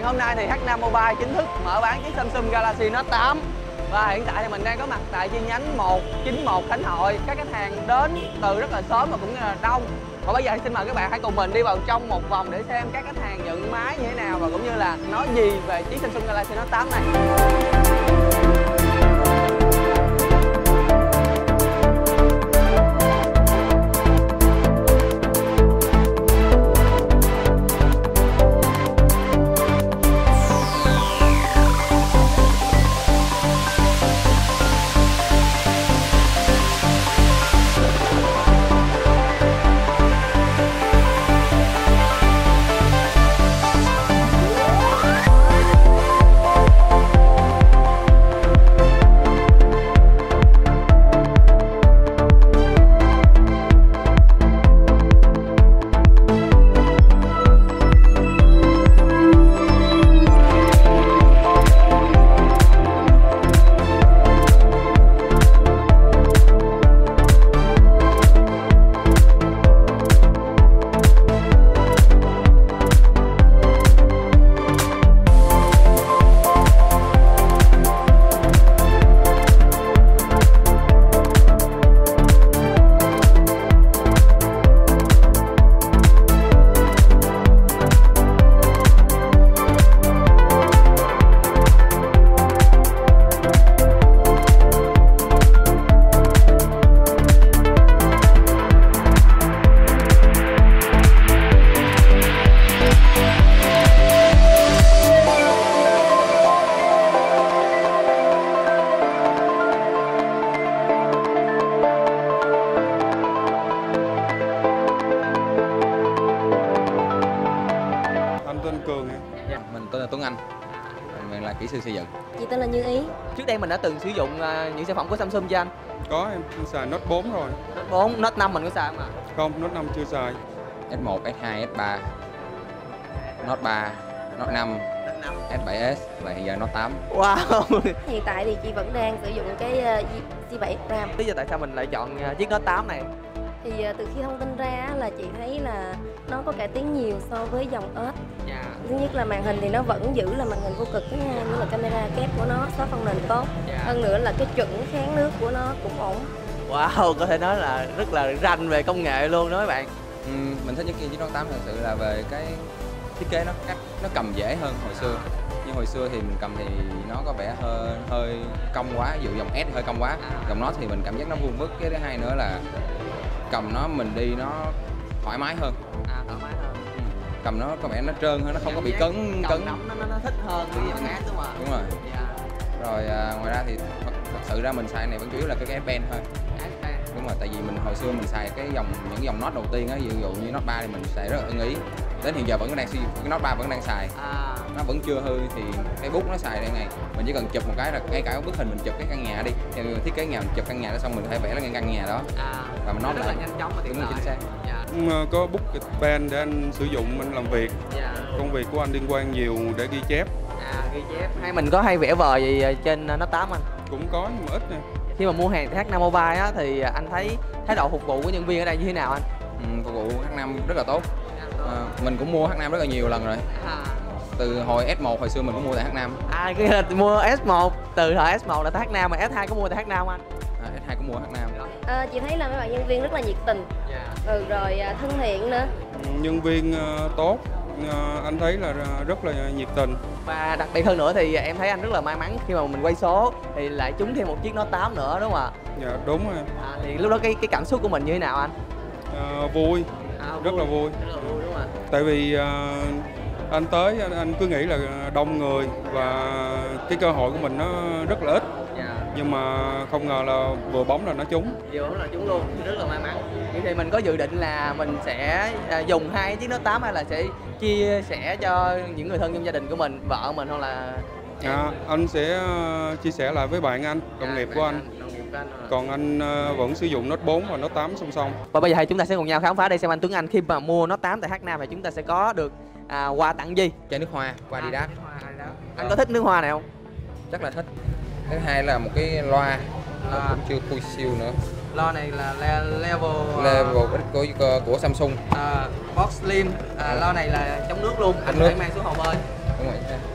hôm nay thì H5 Mobile chính thức mở bán chiếc Samsung Galaxy Note 8. Và hiện tại thì mình đang có mặt tại chi nhánh 191 Khánh Hội. Các khách hàng đến từ rất là sớm và cũng như là đông. Và bây giờ xin mời các bạn hãy cùng mình đi vào trong một vòng để xem các khách hàng nhận máy như thế nào và cũng như là nói gì về chiếc Samsung Galaxy Note 8 này. Mình tên là Tuấn Anh, mình là kỹ sư xây dựng. Chị tên là Như Ý. Trước đây mình đã từng sử dụng những sản phẩm của Samsung chưa anh? Có, em xài Note 4 rồi. Note 4, Note 5 mình có xài không ạ? Không, Note 5 chưa xài. S1, S2, S3, Note 3, Note 5, S7s và hiện giờ Note 8. Wow. Hiện tại thì chị vẫn đang sử dụng cái G7 RAM. Lý do tại sao mình lại chọn chiếc Note 8 này? Thì từ khi thông tin ra là chị thấy là nó có cải tiến nhiều so với dòng S. Dạ. Thứ nhất là màn hình thì nó vẫn giữ là màn hình vô cực, thứ hai nữa là camera kép của nó, xóa phần nền tốt. Dạ. Hơn nữa là cái chuẩn kháng nước của nó cũng ổn. Wow, có thể nói là rất là rành về công nghệ luôn đó các bạn. Mình thích nhất chiếc Note 8 thật sự là về cái thiết kế nó cầm dễ hơn hồi xưa. Như hồi xưa thì mình cầm thì nó có vẻ hơi cong quá, ví dụ dòng S hơi cong quá. Dòng Note thì mình cảm giác nó vuông vức. Cái thứ hai nữa là cầm nó mình đi nó thoải mái hơn. Thoải mái hơn. Cầm nó có vẻ nó trơn hơn, nó không có bị cứng. Nắm nó thích hơn cái dòng S đúng không ạ? Đúng rồi. Dạ. Rồi ngoài ra thì thật sự ra mình xài này vẫn chủ yếu là cái S Pen thôi. Đúng rồi, tại vì mình hồi xưa mình xài những dòng Note đầu tiên á, ví dụ như Note 3 thì mình xài rất là ưng ý. Đến hiện giờ vẫn đang sử dụng cái Note 3 vẫn đang xài. Nó vẫn chưa hư thì cái bút nó xài đây này. Mình chỉ cần chụp một cái là ngay cả bức hình mình chụp cái căn nhà đi. Theo thiết kế nhà mình chụp căn nhà đó xong mình có thể vẽ lên căn nhà đó. Và mình nói rất là nhanh chóng và tiện lợi. Chính xác. Dạ. Có bút pen để anh sử dụng anh làm việc. Dạ. Công việc của anh liên quan nhiều để ghi chép. Ghi chép. Hay mình có hay vẽ vời gì trên Note 8 anh? Cũng có nhưng mà ít nè. Khi mà mua hàng tại H5 Mobile á, thì anh thấy thái độ phục vụ của nhân viên ở đây như thế nào anh? Phục vụ H5 rất là tốt. Mình cũng mua H5 rất là nhiều lần rồi. Từ hồi S1 hồi xưa mình cũng mua tại H5. Cái là mua S1, từ thời S1 là tại H5 mà S2 có mua tại H5 anh? S2 cũng mua H5. Chị thấy là mấy bạn nhân viên rất là nhiệt tình. Rồi thân thiện nữa. Nhân viên tốt, anh thấy là rất là nhiệt tình. Và đặc biệt hơn nữa thì em thấy anh rất là may mắn khi mà mình quay số thì lại trúng thêm một chiếc Note 8 nữa đúng không ạ? Dạ đúng rồi. Thì lúc đó cái cảm xúc của mình như thế nào anh? Vui. Rất là vui. Rất là vui đúng không ạ? Tại vì anh tới anh cứ nghĩ là đông người và cái cơ hội của mình nó rất là ít. Nhưng mà không ngờ là vừa bóng là nó trúng. Vừa bóng là trúng luôn, rất là may mắn. Vậy thì mình có dự định là mình sẽ dùng hai chiếc Note 8 hay là sẽ chia sẻ cho những người thân trong gia đình của mình, vợ mình hoặc là anh sẽ chia sẻ lại với bạn anh, đồng nghiệp của anh. Còn anh vẫn sử dụng Note 4 và Note 8 song song. Và bây giờ thì chúng ta sẽ cùng nhau khám phá đây xem anh Tuấn Anh khi mà mua Note 8 tại H5 thì chúng ta sẽ có được quà tặng gì? Chai nước hoa qua Adidas. Anh có thích nước hoa này không? Rất là thích. Thứ hai là một cái loa cũng chưa khui siêu nữa. Loa này là level của Samsung. Box Slim. Loa này là trong nước luôn, anh có thể mang xuống hồ bơi. Đúng rồi.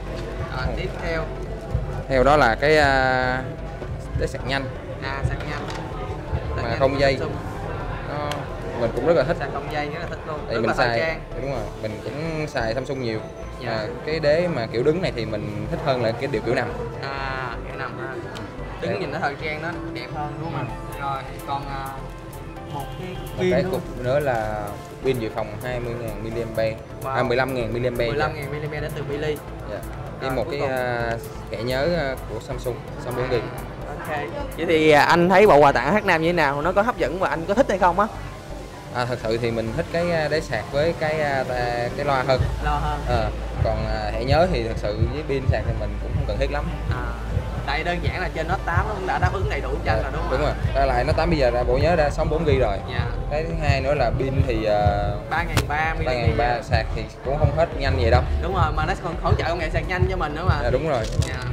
tiếp theo. Theo đó là cái sạc nhanh Sạc nhanh. mà không dây. Nó mình cũng rất là thích. Sạc không dây rất là thích luôn. Tại mình xài đúng rồi, mình cũng xài Samsung nhiều. Cái đế mà kiểu đứng này thì mình thích hơn là cái kiểu nằm. Kiểu nằm ha. Đứng nhìn nó thời trang nó đẹp hơn đúng không? Rồi còn một cái cục nữa là pin dự phòng 20.000 mAh, 15.000 mAh. 15.000 mAh đến từ Mili. Với một cái thẻ nhớ của Samsung 64GB. Ok. Vậy thì anh thấy bộ quà tặng H Nam như thế nào? Nó có hấp dẫn và anh có thích hay không á? Thật sự thì mình thích cái đế sạc với cái loa hơn. Còn thẻ nhớ thì thật sự với pin sạc thì mình cũng không cần thiết lắm. Tại đơn giản là trên Note 8 nó cũng đã đáp ứng đầy đủ cho anh rồi đúng không? Đúng rồi. Ra lại Note 8 bây giờ ra bộ nhớ ra 64GB rồi. Cái thứ hai nữa là pin thì 3.300 sạc thì cũng không hết nhanh vậy đâu. Đúng rồi, mà nó còn hỗ trợ công nghệ sạc nhanh cho mình nữa mà. Đúng rồi.